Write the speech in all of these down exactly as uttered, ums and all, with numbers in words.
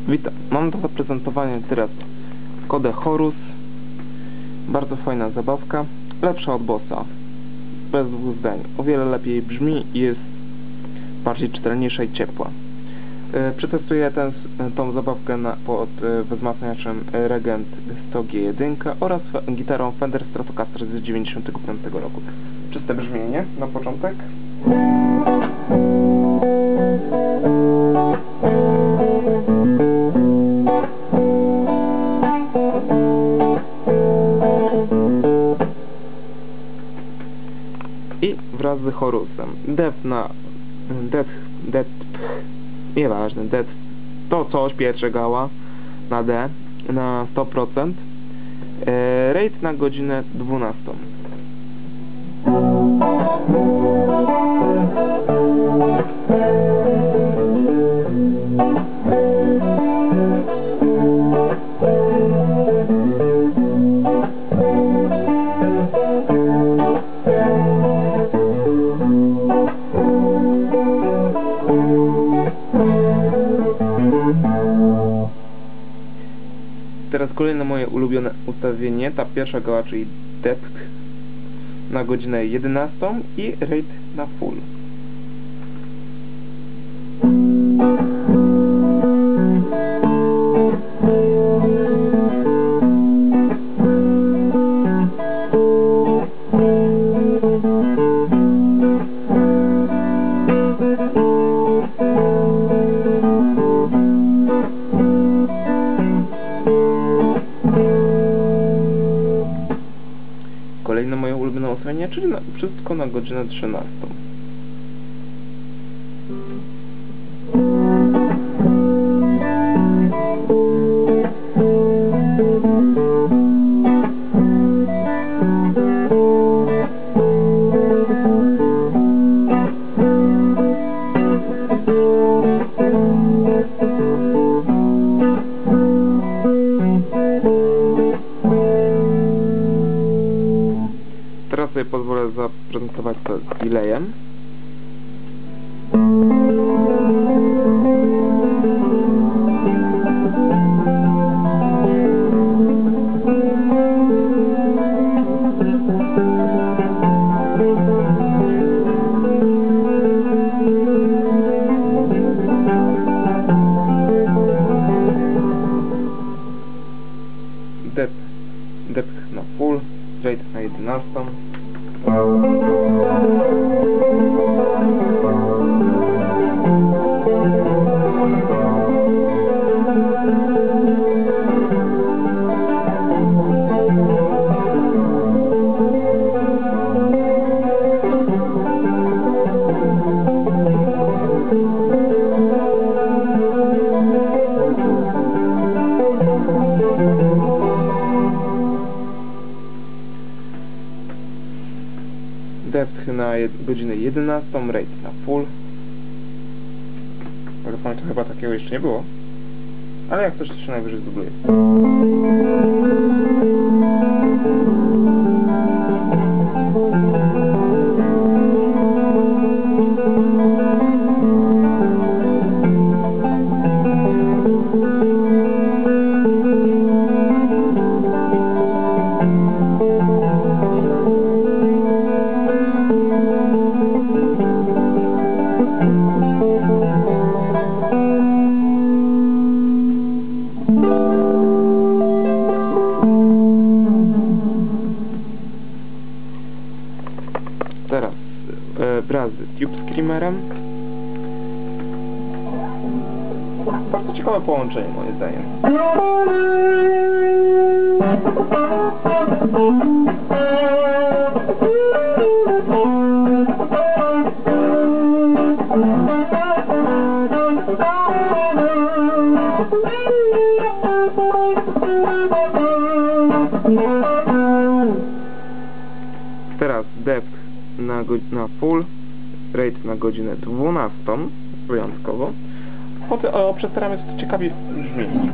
Witam, mam do zaprezentowania teraz Kodę Horus. Bardzo fajna zabawka, lepsza od Bossa, bez dwóch zdań. O wiele lepiej brzmi i jest bardziej czytelniejsza i ciepła. Yy, przetestuję ten, tą zabawkę na, pod yy, wzmacniaczem Regent sto G jeden oraz gitarą Fender Stratocaster z dziewięćdziesiątego piątego roku. Czyste brzmienie na początek. I wraz z Horusem. Death na... Death... Death... Nieważne, Death... To coś, piecze gała na D na sto procent. E, raid na godzinę dwunastą. Teraz kolejne moje ulubione ustawienie, ta pierwsza gała, czyli Depth na godzinę jedenastą i Raid na full. Kolejne moje ulubione ustawienie, czyli na, wszystko na godzinę trzynastą. Teraz sobie pozwolę zaprezentować to z delayem. Depth, depth na full, raid na jedenastą. Depth na jed godzinę jedenastą, raid na full. Ale to chyba takiego jeszcze nie było. Ale jak coś to się najwyżej zdubluje. Teraz e, wraz z Tube Screamerem. Bardzo ciekawe połączenie, moim zdaniem. Teraz Depth na, na full, raid na godzinę dwunastą, wyjątkowo. Potem o, przestaramy się to ciekawie brzmi.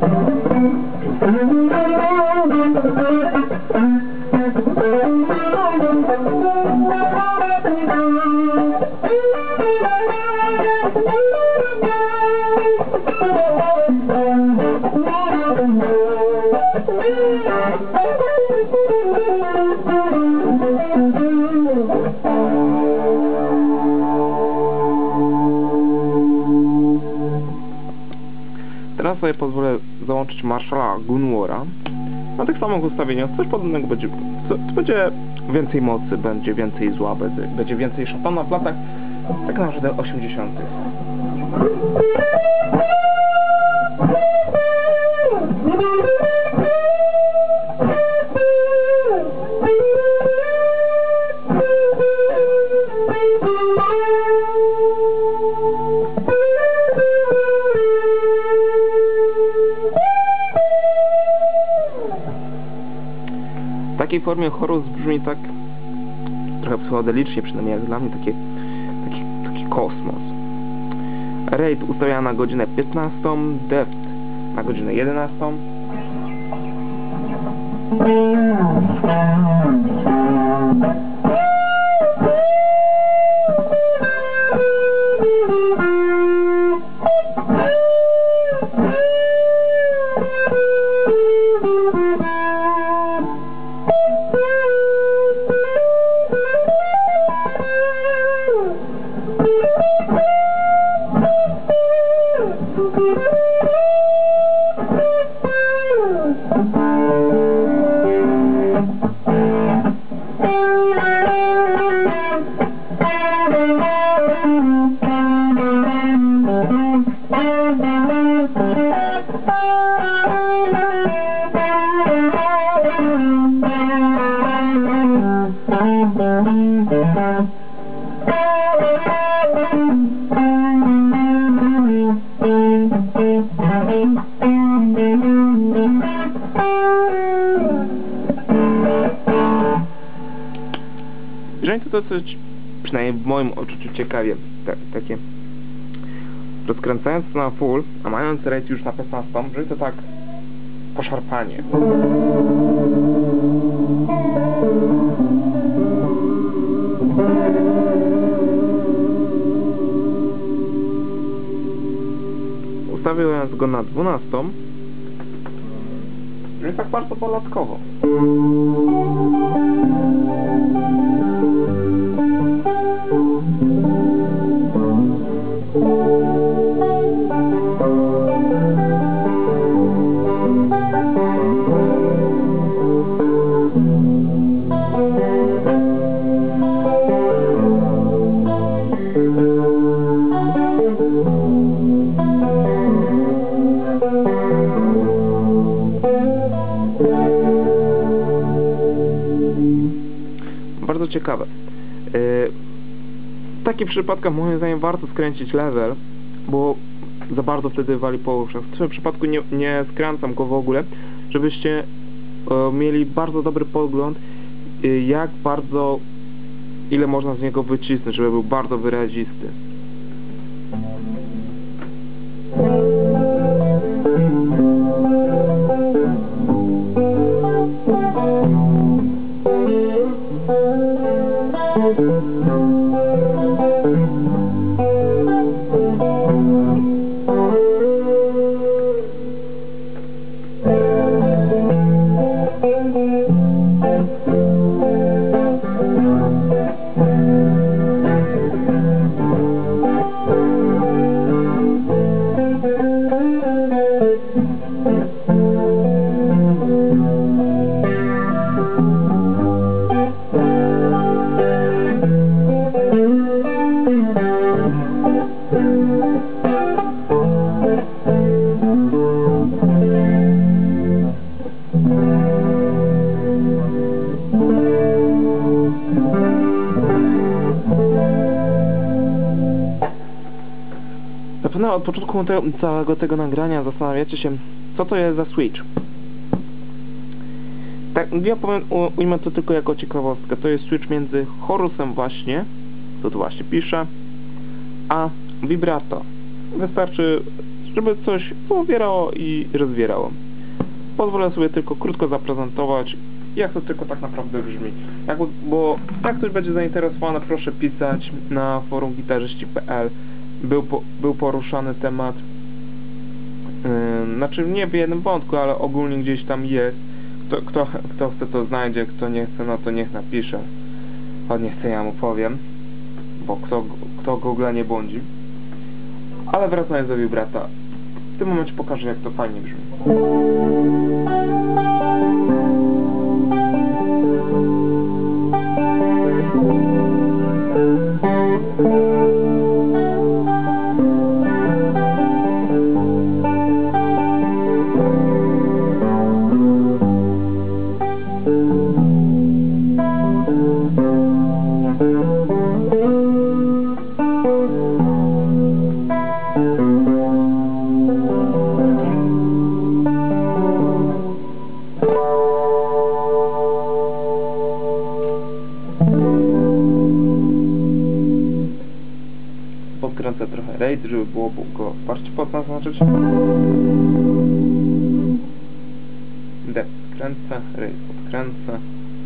Thank you. sobie pozwolę załączyć Marszala Gunwara. Na tych samych ustawieniach coś podobnego będzie, co, będzie więcej mocy, będzie więcej zła, będzie, będzie więcej szatana w latach tak naprawdę osiemdziesiątych. W takiej formie Horus brzmi tak trochę psychodelicznie, przynajmniej jak dla mnie, taki, taki, taki kosmos. Raid ustawiana na godzinę piętnastą, Deft na godzinę jedenastą. Jeżeli to dosyć, przynajmniej w moim odczuciu, ciekawie, tak, takie rozkręcając to na full, a mając raid już na piętnastą, brzmi to tak poszarpanie. Ustawiając go na dwunastą, brzmi tak bardzo balladkowo. Bardzo ciekawe. W takich przypadkach moim zdaniem warto skręcić level, bo za bardzo wtedy wali po uszach. W tym przypadku nie, nie skręcam go w ogóle, żebyście mieli bardzo dobry pogląd, jak bardzo, ile można z niego wycisnąć, żeby był bardzo wyrazisty. Zapewne od początku te, całego tego nagrania zastanawiacie się, co to jest za Switch. Tak, ja powiem, u, ujmę to tylko jako ciekawostkę. To jest Switch między Horusem właśnie, to tu właśnie pisze, a Vibrato. Wystarczy, żeby coś powierało i rozwierało. Pozwolę sobie tylko krótko zaprezentować, jak to tylko tak naprawdę brzmi. Jak, bo jak ktoś będzie zainteresowany, proszę pisać na forum gitarzyści kropka p l. Był, po, był poruszany temat, yy, znaczy nie w jednym wątku, ale ogólnie gdzieś tam jest. Kto, kto, kto chce, to znajdzie, kto nie chce, no to niech napisze. Choć nie chce, ja mu powiem, bo kto, kto Google nie błądzi. Ale wracając do Vibrata. tym momencie pokażę, jak to fajnie brzmi. Podkręcę trochę raid, żeby było go bardziej podnaznaczyć. D podkręcę, raid podkręcę.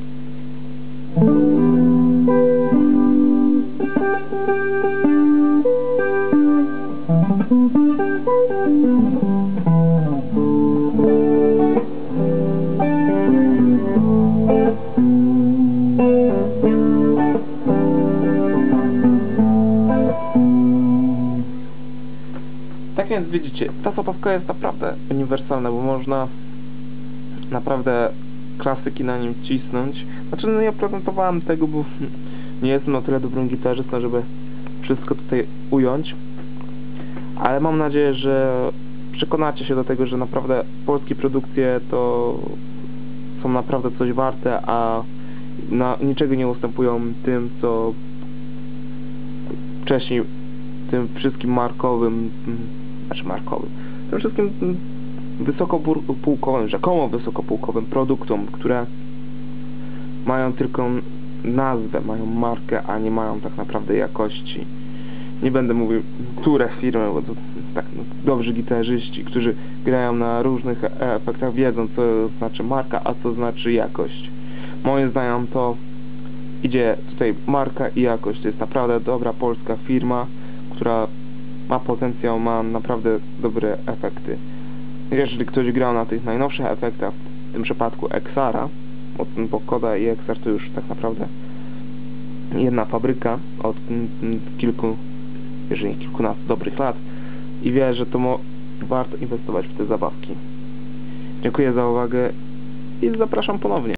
Tak więc widzicie, ta zabawka jest naprawdę uniwersalna, bo można naprawdę klasyki na nim cisnąć. Znaczy, no nie prezentowałem tego, bo nie jestem na tyle dobrym gitarzystą, żeby wszystko tutaj ująć. Ale mam nadzieję, że przekonacie się do tego, że naprawdę polskie produkcje to są naprawdę coś warte, a na niczego nie ustępują tym, co wcześniej, tym wszystkim markowym, znaczy markowym, tym wszystkim wysokopółkowym, rzekomo wysokopółkowym produktom, które mają tylko nazwę, mają markę, a nie mają tak naprawdę jakości. Nie będę mówił, które firmy, bo to tak, no, dobrzy gitarzyści, którzy grają na różnych efektach, wiedzą, co znaczy marka, a co znaczy jakość. Moim zdaniem to idzie tutaj marka i jakość. To jest naprawdę dobra polska firma, która ma potencjał, ma naprawdę dobre efekty. Jeżeli ktoś grał na tych najnowszych efektach, w tym przypadku Exara, bo Koda i Exar to już tak naprawdę jedna fabryka od kilku, jeżeli nie kilkunastu dobrych lat, i wie, że to mo warto inwestować w te zabawki. Dziękuję za uwagę i zapraszam ponownie.